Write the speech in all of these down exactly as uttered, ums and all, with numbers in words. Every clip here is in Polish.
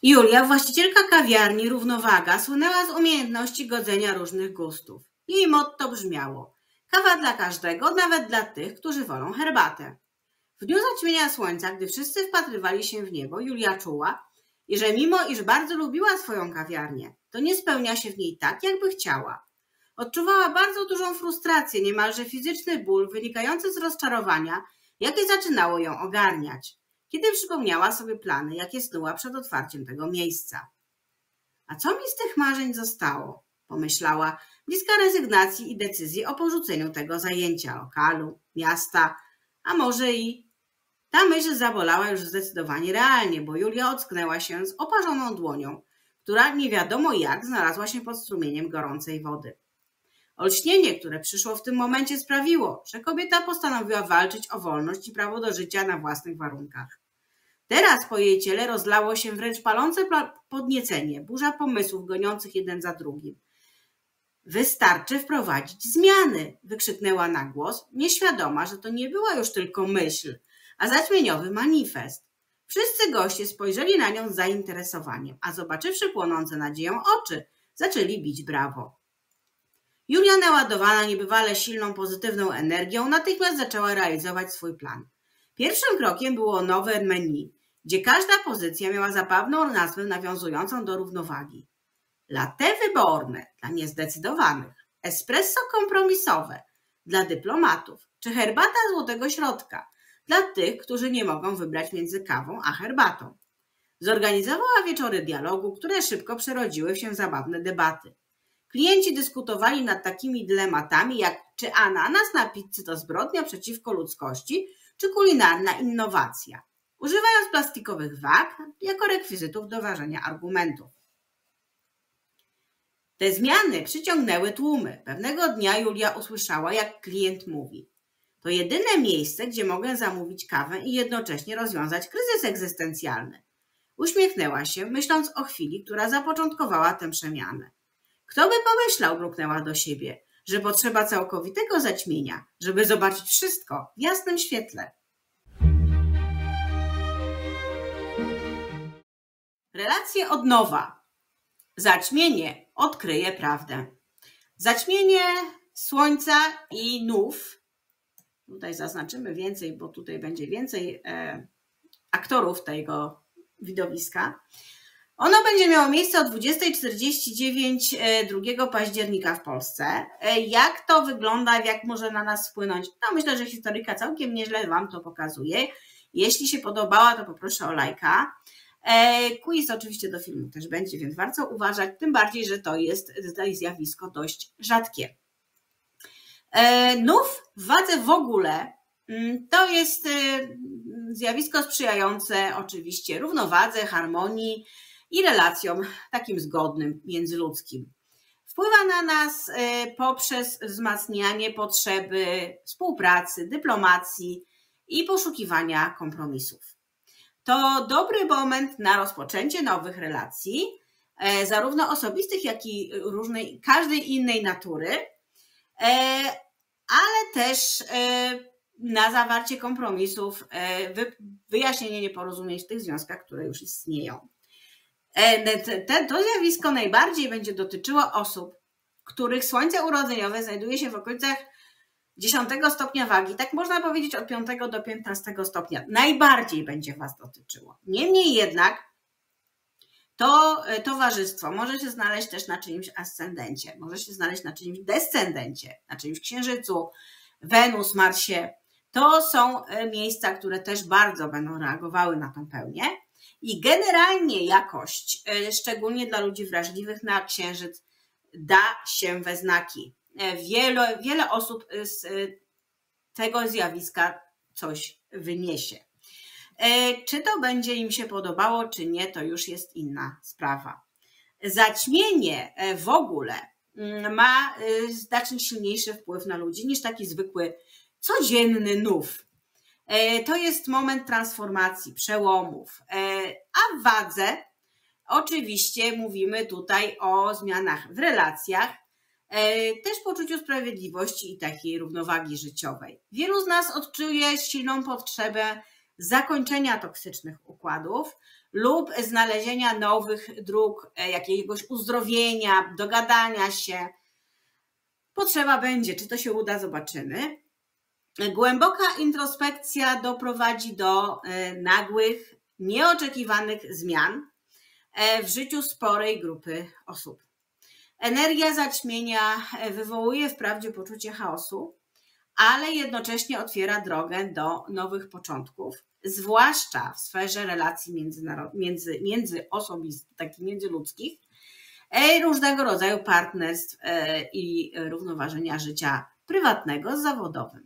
Julia, właścicielka kawiarni Równowaga, słynęła z umiejętności godzenia różnych gustów. Jej motto brzmiało: kawa dla każdego, nawet dla tych, którzy wolą herbatę. W dniu zaćmienia słońca, gdy wszyscy wpatrywali się w niebo, Julia czuła, że mimo iż bardzo lubiła swoją kawiarnię, to nie spełnia się w niej tak, jakby chciała. Odczuwała bardzo dużą frustrację, niemalże fizyczny ból wynikający z rozczarowania, jakie zaczynało ją ogarniać, kiedy przypomniała sobie plany, jakie snuła przed otwarciem tego miejsca. A co mi z tych marzeń zostało? Pomyślała, bliska rezygnacji i decyzji o porzuceniu tego zajęcia, lokalu, miasta, a może i... Ta myśl zabolała już zdecydowanie realnie, bo Julia ocknęła się z oparzoną dłonią, która nie wiadomo jak znalazła się pod strumieniem gorącej wody. Olśnienie, które przyszło w tym momencie, sprawiło, że kobieta postanowiła walczyć o wolność i prawo do życia na własnych warunkach. Teraz po jej ciele rozlało się wręcz palące podniecenie, burza pomysłów goniących jeden za drugim. Wystarczy wprowadzić zmiany, wykrzyknęła na głos, nieświadoma, że to nie była już tylko myśl, a zaćmieniowy manifest. Wszyscy goście spojrzeli na nią z zainteresowaniem, a zobaczywszy płonące nadzieją oczy, zaczęli bić brawo. Julia, naładowana niebywale silną, pozytywną energią, natychmiast zaczęła realizować swój plan. Pierwszym krokiem było nowe menu, gdzie każda pozycja miała zabawną nazwę nawiązującą do równowagi. Latte wyborne dla niezdecydowanych, espresso kompromisowe dla dyplomatów, czy herbata złotego środka dla tych, którzy nie mogą wybrać między kawą a herbatą. Zorganizowała wieczory dialogu, które szybko przerodziły się w zabawne debaty. Klienci dyskutowali nad takimi dylematami jak czy ananas na pizzy to zbrodnia przeciwko ludzkości, czy kulinarna innowacja, używając plastikowych wag jako rekwizytów do ważenia argumentów. Te zmiany przyciągnęły tłumy. Pewnego dnia Julia usłyszała, jak klient mówi: to jedyne miejsce, gdzie mogę zamówić kawę i jednocześnie rozwiązać kryzys egzystencjalny. Uśmiechnęła się, myśląc o chwili, która zapoczątkowała tę przemianę. Kto by pomyślał, mruknęła do siebie, że potrzeba całkowitego zaćmienia, żeby zobaczyć wszystko w jasnym świetle. Relacje od nowa. Zaćmienie odkryje prawdę. Zaćmienie słońca i nów. Tutaj zaznaczymy więcej, bo tutaj będzie więcej e, aktorów tego widowiska. Ono będzie miało miejsce o dwudziestej czterdzieści dziewięć drugiego października w Polsce. Jak to wygląda, jak może na nas wpłynąć? No myślę, że historyjka całkiem nieźle Wam to pokazuje. Jeśli się podobała, to poproszę o lajka. Quiz oczywiście do filmu też będzie, więc warto uważać, tym bardziej, że to jest tutaj zjawisko dość rzadkie. Nów w wadze w ogóle to jest zjawisko sprzyjające oczywiście równowadze, harmonii i relacjom takim zgodnym, międzyludzkim. Wpływa na nas poprzez wzmacnianie potrzeby współpracy, dyplomacji i poszukiwania kompromisów. To dobry moment na rozpoczęcie nowych relacji, zarówno osobistych, jak i różnej, każdej innej natury, ale też na zawarcie kompromisów, wyjaśnienie nieporozumień w tych związkach, które już istnieją. To zjawisko najbardziej będzie dotyczyło osób, których słońce urodzeniowe znajduje się w okolicach dziesiątego stopnia wagi, tak można powiedzieć od piątego do piętnastego stopnia. Najbardziej będzie Was dotyczyło. Niemniej jednak to towarzystwo może się znaleźć też na czyimś ascendencie, może się znaleźć na czyimś descendencie, na czyimś księżycu, Wenus, Marsie. To są miejsca, które też bardzo będą reagowały na tą pełnię. I generalnie jakość, szczególnie dla ludzi wrażliwych na księżyc, da się we znaki. Wiele, wiele osób z tego zjawiska coś wyniesie. Czy to będzie im się podobało, czy nie, to już jest inna sprawa. Zaćmienie w ogóle ma znacznie silniejszy wpływ na ludzi niż taki zwykły, codzienny nów. To jest moment transformacji, przełomów, a w wadze oczywiście mówimy tutaj o zmianach w relacjach, też poczuciu sprawiedliwości i takiej równowagi życiowej. Wielu z nas odczuje silną potrzebę zakończenia toksycznych układów lub znalezienia nowych dróg, jakiegoś uzdrowienia, dogadania się. Potrzeba będzie, czy to się uda, zobaczymy. Głęboka introspekcja doprowadzi do nagłych, nieoczekiwanych zmian w życiu sporej grupy osób. Energia zaćmienia wywołuje wprawdzie poczucie chaosu, ale jednocześnie otwiera drogę do nowych początków, zwłaszcza w sferze relacji między, między osobistych, takich międzyludzkich, różnego rodzaju partnerstw i równoważenia życia prywatnego z zawodowym.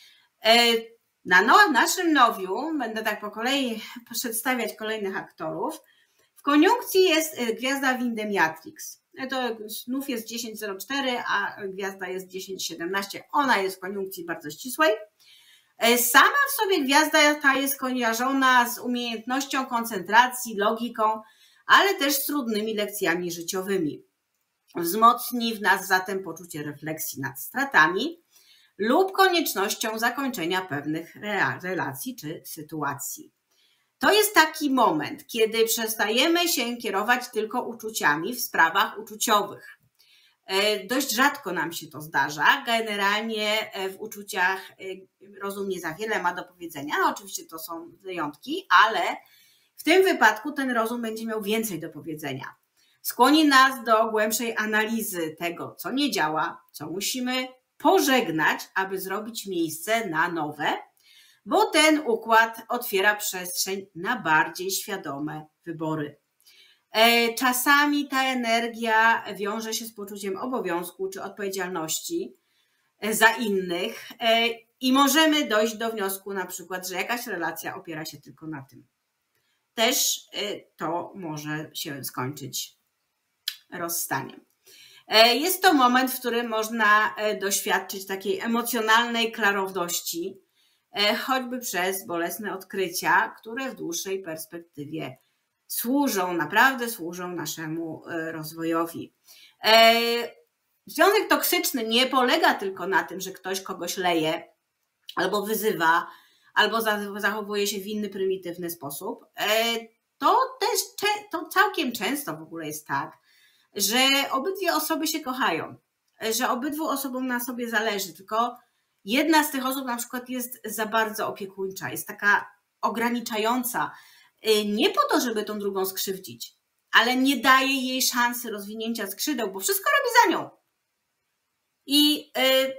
Na naszym nowiu, będę tak po kolei przedstawiać kolejnych aktorów, w koniunkcji jest gwiazda Windemiatrix. To znów jest dziesięć zero cztery, a gwiazda jest dziesięć siedemnaście. Ona jest w koniunkcji bardzo ścisłej. Sama w sobie gwiazda ta jest kojarzona z umiejętnością koncentracji, logiką, ale też z trudnymi lekcjami życiowymi. Wzmocni w nas zatem poczucie refleksji nad stratami lub koniecznością zakończenia pewnych relacji czy sytuacji. To jest taki moment, kiedy przestajemy się kierować tylko uczuciami w sprawach uczuciowych. Dość rzadko nam się to zdarza. Generalnie w uczuciach rozum nie za wiele ma do powiedzenia. Oczywiście to są wyjątki, ale w tym wypadku ten rozum będzie miał więcej do powiedzenia. Skłoni nas do głębszej analizy tego, co nie działa, co musimy pożegnać, aby zrobić miejsce na nowe, bo ten układ otwiera przestrzeń na bardziej świadome wybory. Czasami ta energia wiąże się z poczuciem obowiązku czy odpowiedzialności za innych i możemy dojść do wniosku na przykład, że jakaś relacja opiera się tylko na tym. Też to może się skończyć rozstaniem. Jest to moment, w którym można doświadczyć takiej emocjonalnej klarowności, choćby przez bolesne odkrycia, które w dłuższej perspektywie służą, naprawdę służą naszemu rozwojowi. Związek toksyczny nie polega tylko na tym, że ktoś kogoś leje, albo wyzywa, albo zachowuje się w inny prymitywny sposób. To też to całkiem często w ogóle jest tak, że obydwie osoby się kochają, że obydwu osobom na sobie zależy, tylko jedna z tych osób na przykład jest za bardzo opiekuńcza, jest taka ograniczająca, nie po to, żeby tą drugą skrzywdzić, ale nie daje jej szansy rozwinięcia skrzydeł, bo wszystko robi za nią. I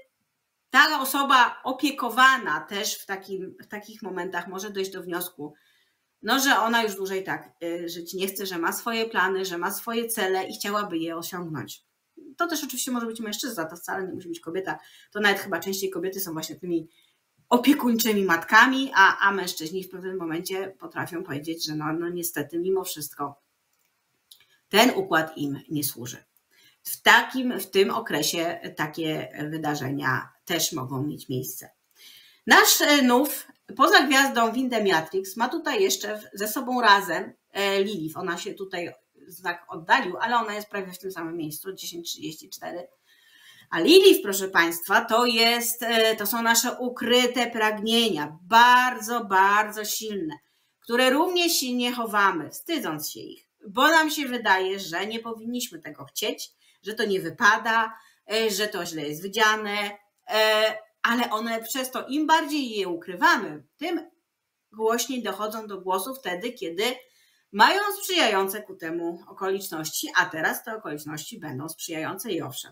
ta osoba opiekowana też w, takim, w takich momentach może dojść do wniosku, no, że ona już dłużej tak żyć nie chce, że ma swoje plany, że ma swoje cele i chciałaby je osiągnąć. To też oczywiście może być mężczyzna, to wcale nie musi być kobieta. To nawet chyba częściej kobiety są właśnie tymi opiekuńczymi matkami, a, a mężczyźni w pewnym momencie potrafią powiedzieć, że no, no niestety mimo wszystko ten układ im nie służy. W takim, w tym okresie takie wydarzenia też mogą mieć miejsce. Nasz nów, poza gwiazdą Windemiatrix, ma tutaj jeszcze ze sobą razem Lilith. Ona się tutaj znak oddalił, ale ona jest prawie w tym samym miejscu, dziesięć trzydzieści cztery. A Lilith, proszę Państwa, to, jest, to są nasze ukryte pragnienia, bardzo, bardzo silne, które równie silnie chowamy, wstydząc się ich, bo nam się wydaje, że nie powinniśmy tego chcieć, że to nie wypada, że to źle jest widziane, ale one przez to, im bardziej je ukrywamy, tym głośniej dochodzą do głosu wtedy, kiedy mają sprzyjające ku temu okoliczności, a teraz te okoliczności będą sprzyjające i owszem.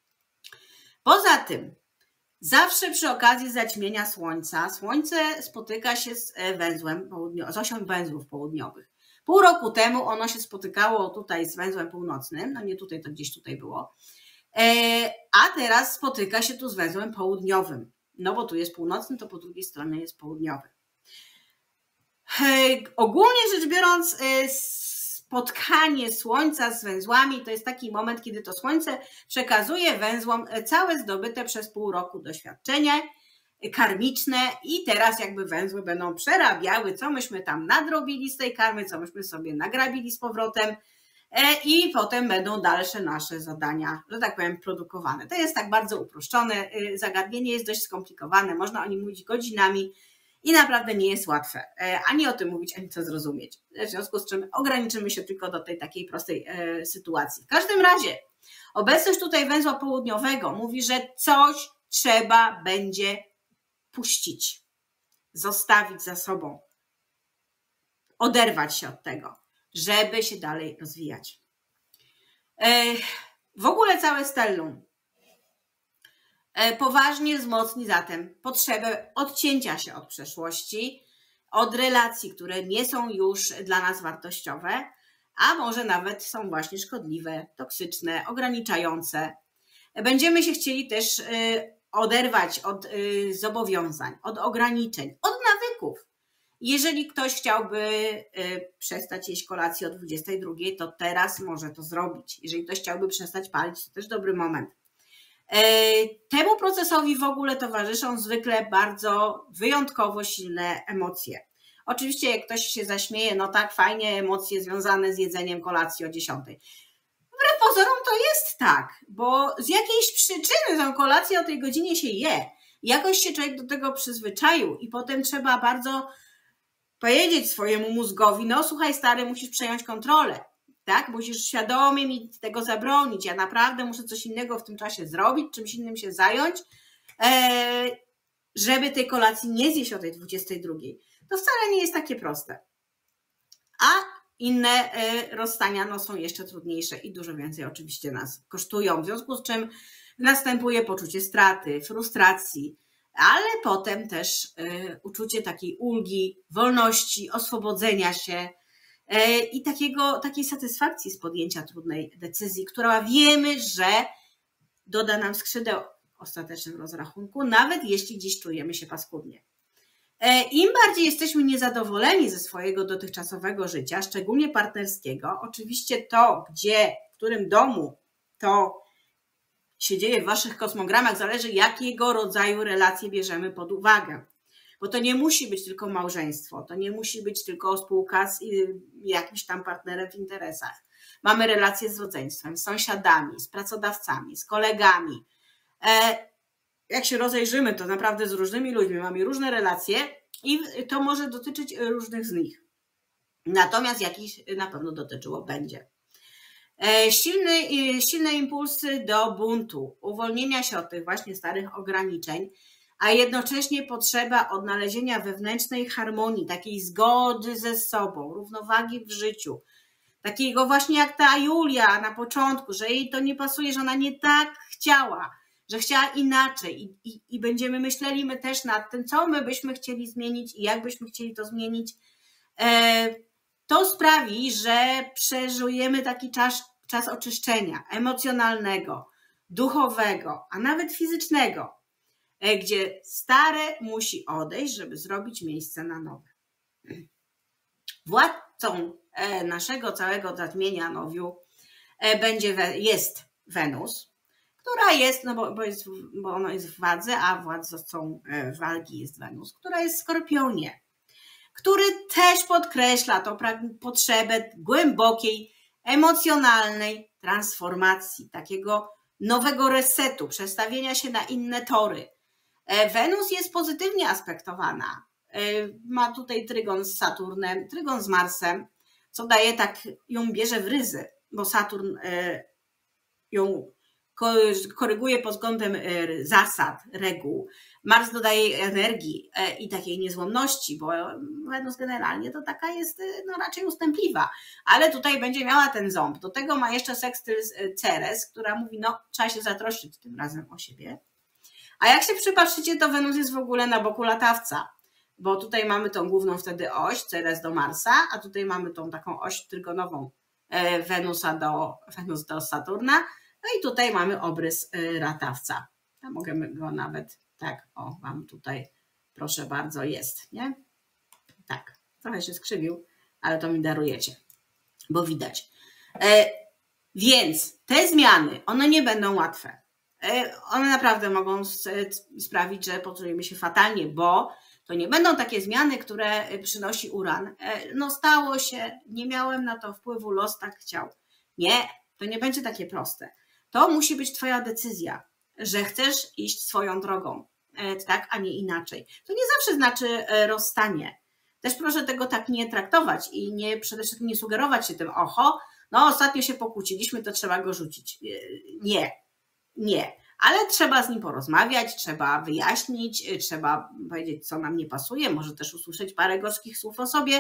Poza tym, zawsze przy okazji zaćmienia Słońca, Słońce spotyka się z węzłem południowym, z osią węzłów południowych. Pół roku temu ono się spotykało tutaj z węzłem północnym, no nie tutaj, to gdzieś tutaj było, a teraz spotyka się tu z węzłem południowym. No bo tu jest północny, to po drugiej stronie jest południowy. Ogólnie rzecz biorąc, spotkanie Słońca z węzłami to jest taki moment, kiedy to Słońce przekazuje węzłom całe zdobyte przez pół roku doświadczenie karmiczne i teraz jakby węzły będą przerabiały, co myśmy tam nadrobili z tej karmy, co myśmy sobie nagrabili z powrotem i potem będą dalsze nasze zadania, że tak powiem, produkowane. To jest tak bardzo uproszczone, zagadnienie jest dość skomplikowane, można o nim mówić godzinami i naprawdę nie jest łatwe ani o tym mówić, ani to zrozumieć. W związku z czym ograniczymy się tylko do tej takiej prostej sytuacji. W każdym razie obecność tutaj węzła południowego mówi, że coś trzeba będzie puścić, zostawić za sobą, oderwać się od tego, żeby się dalej rozwijać. W ogóle całe stellum poważnie wzmocni zatem potrzebę odcięcia się od przeszłości, od relacji, które nie są już dla nas wartościowe, a może nawet są właśnie szkodliwe, toksyczne, ograniczające. Będziemy się chcieli też oderwać od zobowiązań, od ograniczeń, od nawyków. Jeżeli ktoś chciałby przestać jeść kolację o dwudziestej drugiej, to teraz może to zrobić. Jeżeli ktoś chciałby przestać palić, to też dobry moment. Temu procesowi w ogóle towarzyszą zwykle bardzo wyjątkowo silne emocje. Oczywiście jak ktoś się zaśmieje, no tak, fajnie, emocje związane z jedzeniem kolacji o dziesiątej. Wbrew pozorom to jest tak, bo z jakiejś przyczyny tą kolację o tej godzinie się je. Jakoś się człowiek do tego przyzwyczaił i potem trzeba bardzo powiedzieć swojemu mózgowi, no słuchaj stary, musisz przejąć kontrolę. Tak? Musisz świadomie mi tego zabronić. Ja naprawdę muszę coś innego w tym czasie zrobić, czymś innym się zająć, żeby tej kolacji nie zjeść o tej dwudziestej drugiej. To wcale nie jest takie proste. A inne rozstania no, są jeszcze trudniejsze i dużo więcej oczywiście nas kosztują, w związku z czym następuje poczucie straty, frustracji, ale potem też uczucie takiej ulgi, wolności, oswobodzenia się, i takiego, takiej satysfakcji z podjęcia trudnej decyzji, która wiemy, że doda nam skrzydeł w ostatecznym rozrachunku, nawet jeśli dziś czujemy się paskudnie. Im bardziej jesteśmy niezadowoleni ze swojego dotychczasowego życia, szczególnie partnerskiego, oczywiście to, gdzie, w którym domu to się dzieje w waszych kosmogramach, zależy jakiego rodzaju relacje bierzemy pod uwagę. Bo to nie musi być tylko małżeństwo, to nie musi być tylko spółka z jakimś tam partnerem w interesach. Mamy relacje z rodzeństwem, z sąsiadami, z pracodawcami, z kolegami. Jak się rozejrzymy, to naprawdę z różnymi ludźmi mamy różne relacje i to może dotyczyć różnych z nich. Natomiast jakiś na pewno dotyczyło będzie. Silny, silne impulsy do buntu, uwolnienia się od tych właśnie starych ograniczeń, a jednocześnie potrzeba odnalezienia wewnętrznej harmonii, takiej zgody ze sobą, równowagi w życiu. Takiego właśnie jak ta Julia na początku, że jej to nie pasuje, że ona nie tak chciała, że chciała inaczej i, i, i będziemy myśleli my też nad tym, co my byśmy chcieli zmienić i jak byśmy chcieli to zmienić. E, to sprawi, że przeżyjemy taki czas, czas oczyszczenia emocjonalnego, duchowego, a nawet fizycznego, gdzie stare musi odejść, żeby zrobić miejsce na nowe. Władcą naszego całego zatmienia nowiu będzie, jest Wenus, która jest, no bo, bo, jest, bo ona jest w wadze, a władcą wagi jest Wenus, która jest w Skorpionie, który też podkreśla tą potrzebę głębokiej, emocjonalnej transformacji, takiego nowego resetu, przestawienia się na inne tory. Wenus jest pozytywnie aspektowana. Ma tutaj trygon z Saturnem, trygon z Marsem, co daje tak, ją bierze w ryzy, bo Saturn ją koryguje pod względem zasad, reguł. Mars dodaje energii i takiej niezłomności, bo Wenus generalnie to taka jest no, raczej ustępliwa, ale tutaj będzie miała ten ząb. Do tego ma jeszcze sekstyl Ceres, która mówi, no trzeba się zatroszczyć tym razem o siebie. A jak się przypatrzycie, to Wenus jest w ogóle na boku latawca, bo tutaj mamy tą główną wtedy oś, Ceres do Marsa, a tutaj mamy tą taką oś trygonową Wenusa do, Wenus do Saturna, no i tutaj mamy obrys latawca. Ja mogę go nawet, tak, o, wam tutaj, proszę bardzo, jest, nie? Tak, trochę się skrzywił, ale to mi darujecie, bo widać. E, więc te zmiany, one nie będą łatwe. One naprawdę mogą sprawić, że poczujemy się fatalnie, bo to nie będą takie zmiany, które przynosi Uran. No stało się, nie miałem na to wpływu, los tak chciał. Nie, to nie będzie takie proste. To musi być twoja decyzja, że chcesz iść swoją drogą, tak, a nie inaczej. To nie zawsze znaczy rozstanie. Też proszę tego tak nie traktować i nie, przede wszystkim nie sugerować się tym, oho, no ostatnio się pokłóciliśmy, to trzeba go rzucić. Nie, nie, ale trzeba z nim porozmawiać, trzeba wyjaśnić, trzeba powiedzieć, co nam nie pasuje, może też usłyszeć parę gorzkich słów o sobie.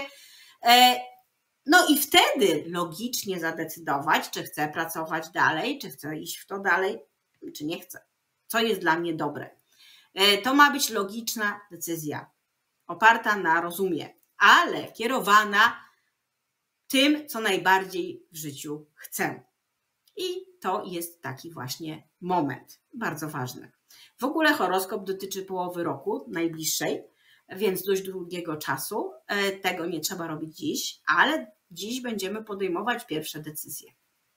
No i wtedy logicznie zadecydować, czy chcę pracować dalej, czy chcę iść w to dalej, czy nie chcę. Co jest dla mnie dobre. To ma być logiczna decyzja, oparta na rozumie, ale kierowana tym, co najbardziej w życiu chcę. I to jest taki właśnie moment, bardzo ważny. W ogóle horoskop dotyczy połowy roku, najbliższej, więc dość długiego czasu. Tego nie trzeba robić dziś, ale dziś będziemy podejmować pierwsze decyzje.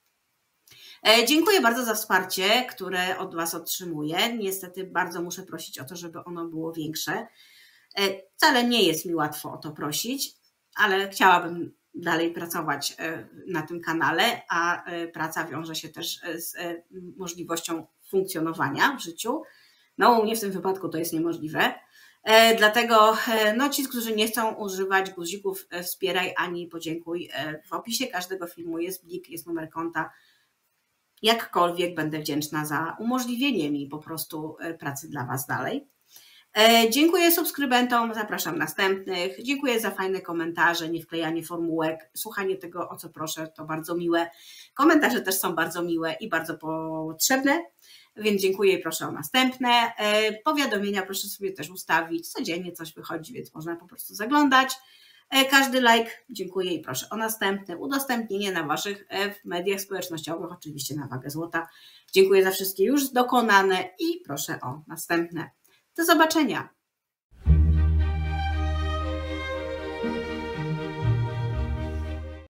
Dziękuję bardzo za wsparcie, które od Was otrzymuję. Niestety bardzo muszę prosić o to, żeby ono było większe. Wcale nie jest mi łatwo o to prosić, ale chciałabym dalej pracować na tym kanale, a praca wiąże się też z możliwością funkcjonowania w życiu. No u mnie w tym wypadku to jest niemożliwe. Dlatego no, ci, którzy nie chcą używać guzików wspieraj ani podziękuj, w opisie każdego filmu jest blik, jest numer konta. Jakkolwiek będę wdzięczna za umożliwienie mi po prostu pracy dla Was dalej. Dziękuję subskrybentom, zapraszam następnych. Dziękuję za fajne komentarze, nie wklejanie formułek, słuchanie tego, o co proszę, to bardzo miłe. Komentarze też są bardzo miłe i bardzo potrzebne, więc dziękuję i proszę o następne. Powiadomienia proszę sobie też ustawić, codziennie coś wychodzi, więc można po prostu zaglądać. Każdy like, dziękuję i proszę o następne. Udostępnienie na Waszych mediach społecznościowych, oczywiście na wagę złota. Dziękuję za wszystkie już dokonane i proszę o następne. Do zobaczenia.